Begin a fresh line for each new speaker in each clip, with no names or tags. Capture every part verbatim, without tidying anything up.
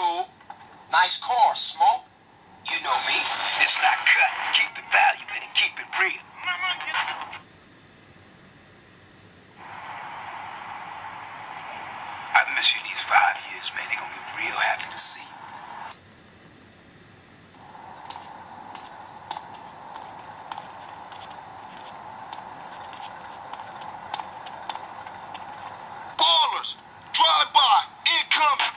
cool. Nice car, Smoke. You know me.
It's not cut. Keep the value in it. Keep it real. I've missed you these five years, man. They're gonna be real happy to see you.
Ballers! Drive by! Incoming!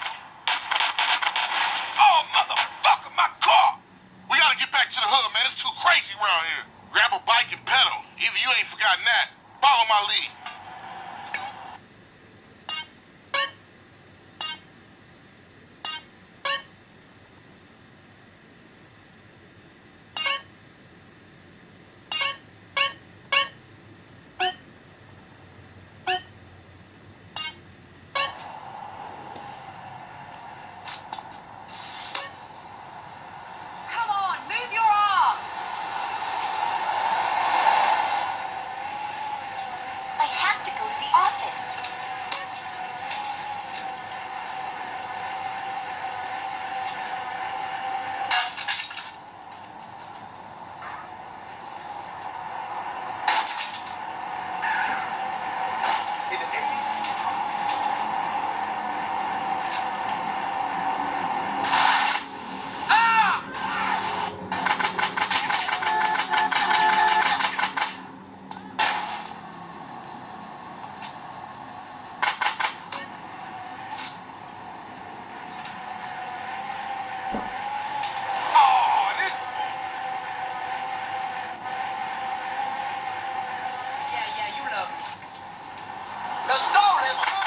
Oh, motherfucker, my car!
We gotta get back to the hood, man. It's too crazy around here. Grab a bike and pedal. Either you ain't forgotten that. Follow my lead.
Let's go, let's go.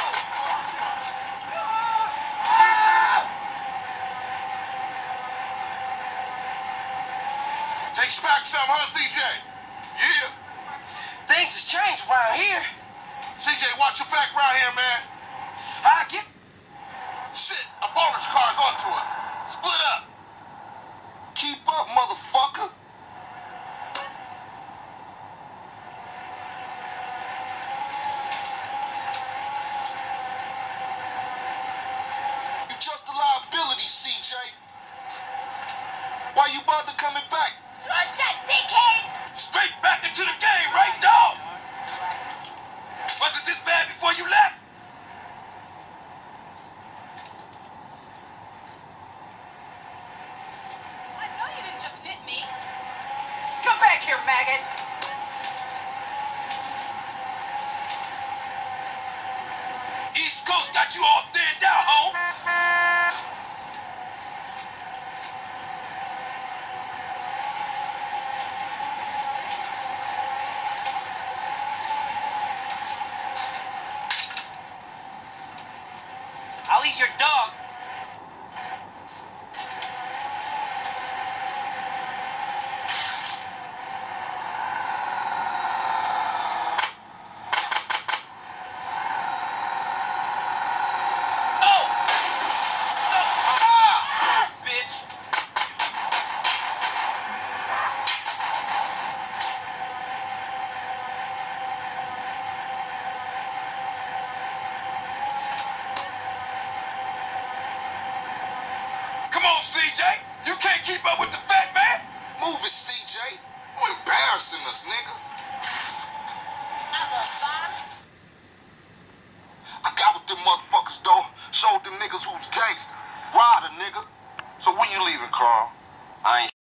Take you back some, huh, C J? Yeah.
Things has changed around here.
C J, watch your back around here, man.
I get...
Shit, a baller's car's onto us. Split up. Keep up, motherfucker. You just a liability, C J. Why you bother coming back?
Shut C K!
Straight back into the game, right, dog? Wasn't this bad before you left?
I know you didn't just hit me. Come back here, maggot.
East Coast got you all thinned out, home.
I'll eat your dog.
Come on, C J. You can't keep up with the fat man.
Move it, C J. You embarrassing us, nigga. I got with them motherfuckers, though. Showed them niggas who's gangster. Ride a nigga. So when you leaving, Carl?
I ain't